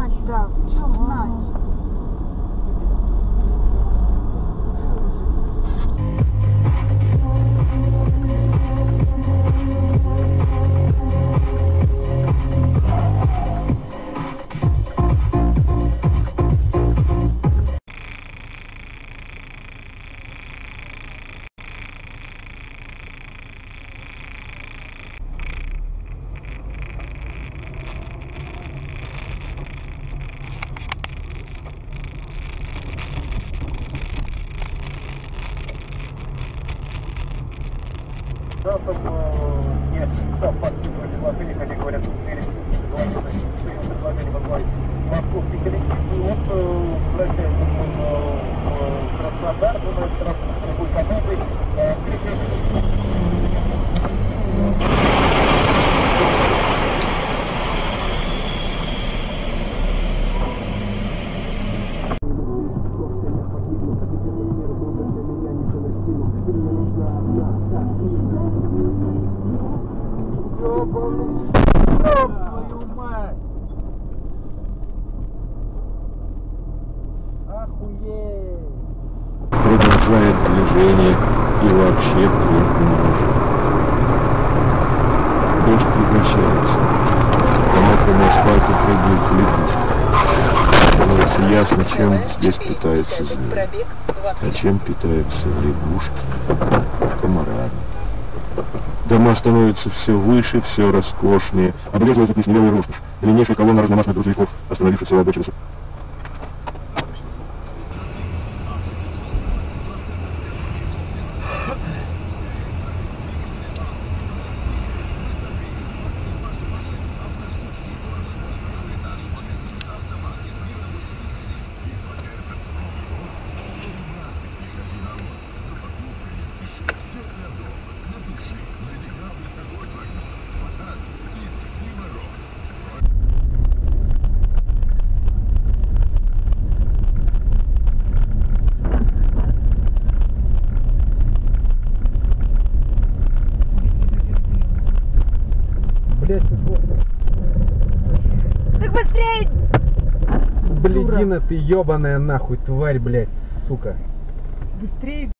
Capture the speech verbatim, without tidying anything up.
гнать, да. Чё гнать? Да, там нет, да, факты предложения, как говорят, предложение возглавить московский коллектив. И вот возвращается в Краснодар, думает, с другой командой. Твою мать! Охуеть! Продолжает движение и вообще плохо не может. Дождь прекращается. По мокрому асфальту прыгают лягушки. Становится ясно, чем здесь питаются звери. А чем питаются лягушки? Комарами. Дома становятся все выше, все роскошнее. Обрезывается плесневелый роскошь. Длиннейшая колонна разномастных грузовиков, остановившихся у обочины. Блять, Так быстрее! блядина ты ебаная нахуй, тварь, блядь, сука. Быстрее!